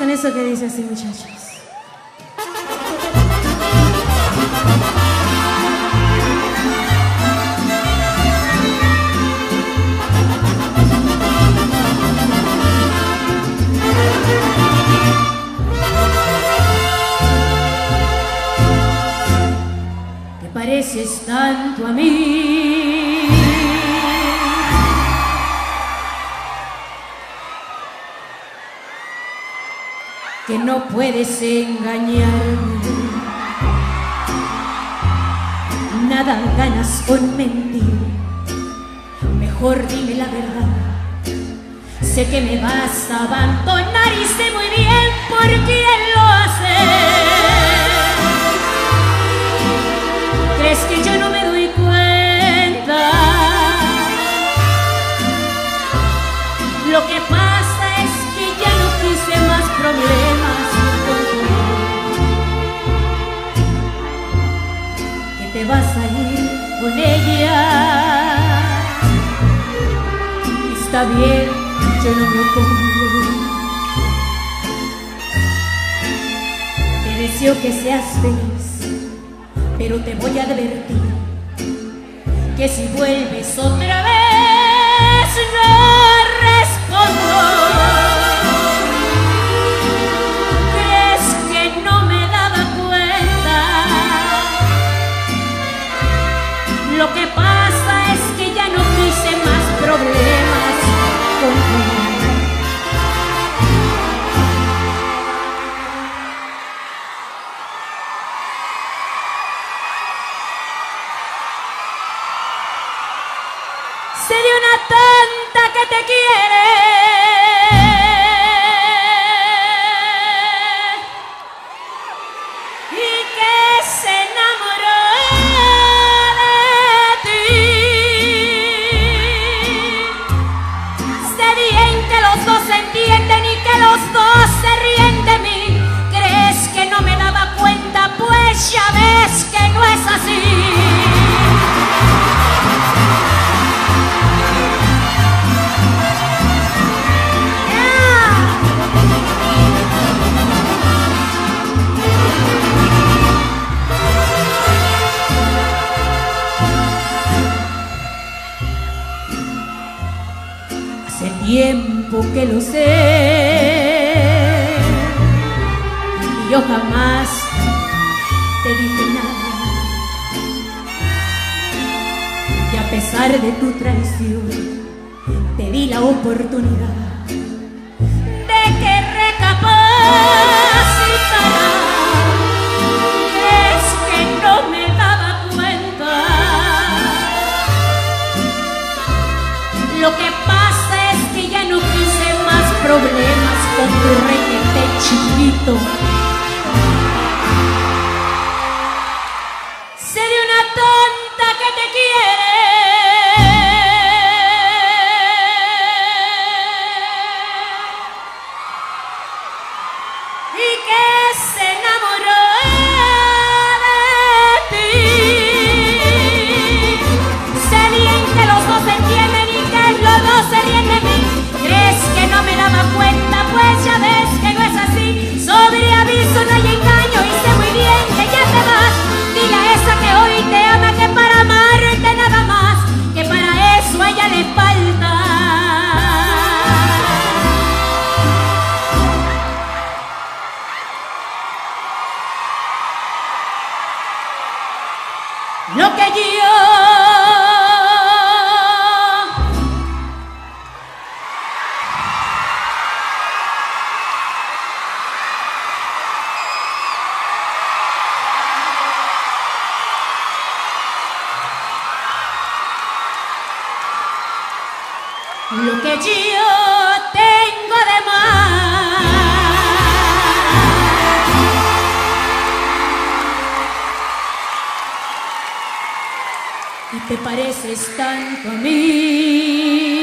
con eso que dice así, muchachos. Te pareces tanto a mí, que no puedes engañarme. Nada ganas con mentir, mejor dime la verdad. Sé que me vas a abandonar y sé muy bien por quién lo haces. ¿Crees que yo no me doy cuenta? Lo que pasa es que ya no quise más problemas con tu, que te vas a ir con ella. Está bien, yo no me opongo. Te deseo que seas feliz, pero te voy a advertir que si vuelves otra vez no respondo. ¿Crees que no me daba cuenta? Lo que pasa es que ya no quise más problemas contigo. Sé de una tonta que te quiere y que se enamoró de ti. Sé bien que los dos se entienden y que los dos se ríen de mí. ¿Crees que no me daba cuenta? Pues ya ves que no es así. Hace tiempo que lo sé y yo jamás te dije nada. Y a pesar de tu traición te di la oportunidad de que recapacitaras. Es que no me daba cuenta. Lo que pasa es que ya no quise más problemas con tu reguete chiquito. Sé de una tonta que te quiere y que se enamoró de ti. Sé bien que los dos se entienden y que los dos se ríen de mí. ¿Crees que no me daba cuenta? Pues ya ves que no es así. Sobre aviso no hay engaño y sé muy bien que ya te vas. Dile a esa que hoy te ama que para amarte nada más, que para eso a ella le falta. Lo que yo tengo de más. Y te pareces tanto a mí.